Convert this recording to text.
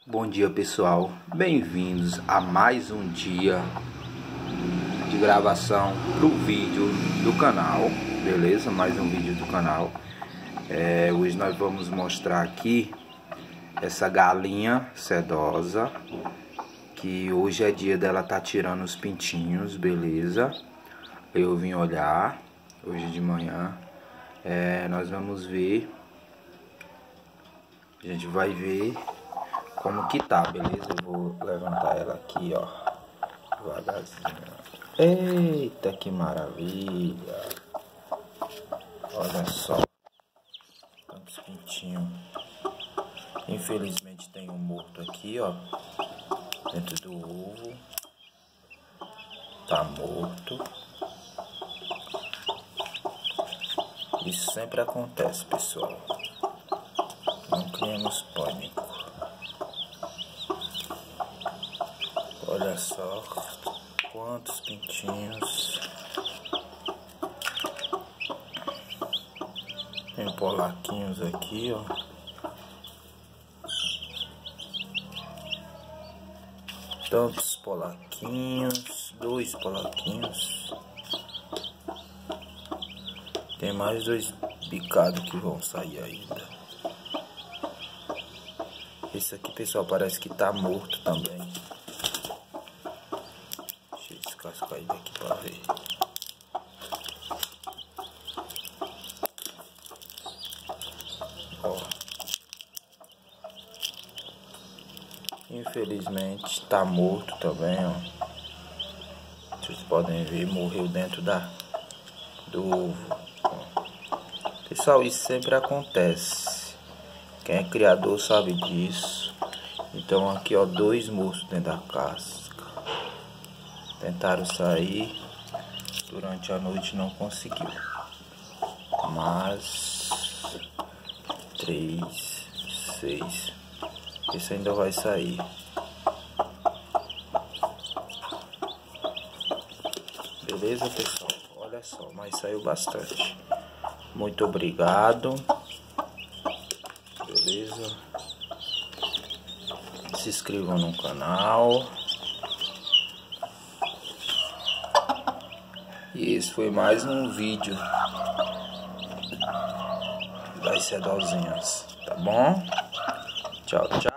Bom dia, pessoal, bem-vindos a mais um dia de gravação pro vídeo do canal, beleza? Mais um vídeo do canal. Hoje nós vamos mostrar aqui essa galinha sedosa, que hoje é dia dela tá tirando os pintinhos, beleza? Eu vim olhar hoje de manhã. Nós vamos ver, a gente vai ver como que tá, beleza? Eu vou levantar ela aqui, ó, devagarzinho. Eita, que maravilha! Olha só, tantos pintinhos. Infelizmente tem um morto aqui, ó, dentro do ovo. Tá morto. Isso sempre acontece, pessoal. Não criamos pânico. Olha só quantos pintinhos. Tem polaquinhos aqui, ó. Tantos polaquinhos, 2 polaquinhos. Tem mais 2 bicados que vão sair ainda. Esse aqui, pessoal, parece que tá morto também. Deixa eu descascar ele aqui pra ver. Ó. Infelizmente tá morto também, ó. Vocês podem ver, morreu dentro do ovo. Pessoal, isso sempre acontece. Quem é criador sabe disso. Então aqui, ó, 2 mortos dentro da casca. Tentaram sair durante a noite, não conseguiu. Mas 3, 6. Esse ainda vai sair. Beleza, pessoal? Olha só, mas saiu bastante. Muito obrigado. Beleza? Se inscrevam no canal. E esse foi mais um vídeo das sedozinhas, tá bom? Tchau, tchau.